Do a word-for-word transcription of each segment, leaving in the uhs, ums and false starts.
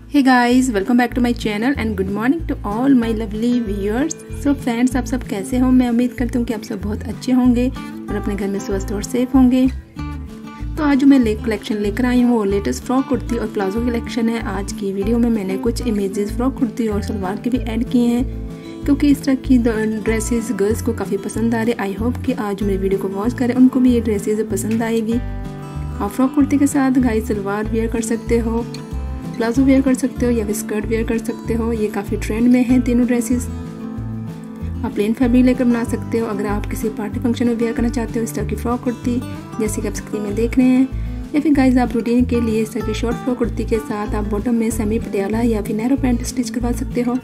Hey guys, welcome back to my channel and good morning to all my lovely viewers. So friends, आप सब कैसे हो? मैं उम्मीद करती हूँ कि आप सब बहुत अच्छे होंगे और अपने घर में स्वस्थ और सेफ होंगे। तो आज जो मैं ले कलेक्शन लेकर आई हूँ वो लेटेस्ट फ्रॉक कुर्ती और प्लाजो कलेक्शन है। आज की वीडियो में मैंने कुछ इमेजेस फ्रॉक कुर्ती और सलवार के भी ऐड किए हैं, क्योंकि इस तरह की ड्रेसेस गर्ल्स को काफ़ी पसंद आ रही है। आई होप कि आज मेरी वीडियो को वॉच करें, उनको भी ये ड्रेसेस पसंद आएगी। आप फ्रॉक कुर्ती के साथ गाइस सलवार वेयर कर सकते हो, प्लाजो वेयर कर सकते हो या फिर स्कर्ट वेयर कर सकते हो। ये काफ़ी ट्रेंड में है तीनों ड्रेसेस। आप प्लेन फैब्रिक लेकर बना सकते हो अगर आप किसी पार्टी फंक्शन में वेयर करना चाहते हो इस तरह की फ्रॉक कुर्ती, जैसे कि आप स्क्रीन में देख रहे हैं। या फिर गाइस आप रूटीन के लिए इस तरह की शॉर्ट फ्रॉक कुर्ती के साथ आप बॉटम में सेमी पटियाला या फिर नैरो पैंट स्टिच करवा सकते हो।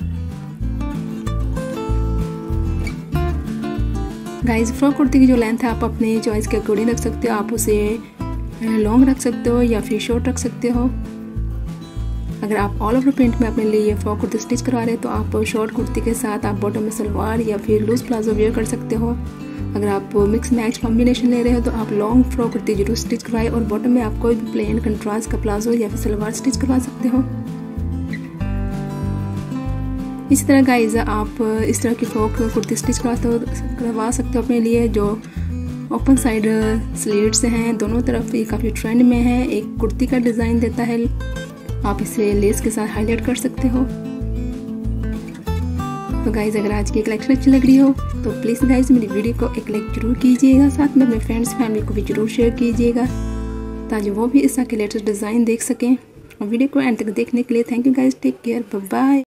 गाइस फ्रॉक कुर्ती की जो लेंथ है आप अपने चॉइस के अकॉर्डिंग रख सकते हो। आप उसे लॉन्ग रख सकते हो या फिर शॉर्ट रख सकते हो। अगर आप ऑल ओवर प्रिंट में अपने लिए ये फ्रॉक कुर्ती स्टिच करवा रहे हैं तो आप शॉर्ट कुर्ती के साथ आप बॉटम में सलवार या फिर लूज प्लाजो वेयर कर सकते हो। अगर आप मिक्स मैच कॉम्बिनेशन ले रहे हो तो आप लॉन्ग फ्रॉक कुर्ती जरूर स्टिच करवाए और बॉटम में आप कोई भी प्लेन कंट्रास्ट का प्लाजो या फिर सलवार स्टिच करवा सकते हो। इसी तरह गाइस आप इस तरह की फ्रॉक कुर्ती स्टिच करवा सकते हो अपने लिए, जो ओपन साइड स्लीव्स हैं दोनों तरफ। ये काफ़ी ट्रेंड में है, एक कुर्ती का डिज़ाइन देता है। आप इसे लेस के साथ हाईलाइट कर सकते हो। तो गाइज अगर आज की कलेक्शन अच्छी लग रही हो तो प्लीज़ गाइज मेरी वीडियो को एक लाइक जरूर कीजिएगा, साथ में अपने फ्रेंड्स फैमिली को भी जरूर शेयर कीजिएगा ताकि वो भी इस तरह के लेटेस्ट डिज़ाइन देख सकें। और वीडियो को एंड तक देखने के लिए thank you guys, take care, bye bye.